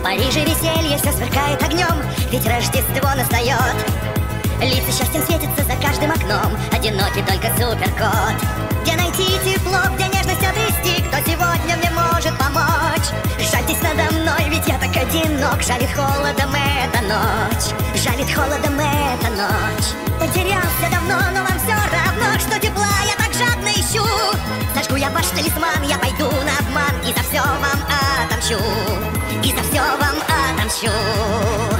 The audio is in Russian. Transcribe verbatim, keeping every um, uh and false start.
Париже веселье все сверкает огнем, ведь Рождество настает. Лица счастьем светятся за каждым окном, одинокий только суперкот. Где найти тепло, где нежность обрести, кто сегодня мне может помочь? Жальтесь надо мной, ведь я так одинок, жалит холодом эта ночь, жалит холодом эта ночь. Потерялся давно, но вам все равно, что тепла я так жадно ищу. Зажгу я ваш талисман, я пойду на обман и за все вам отомщу, и за все вам отомщу.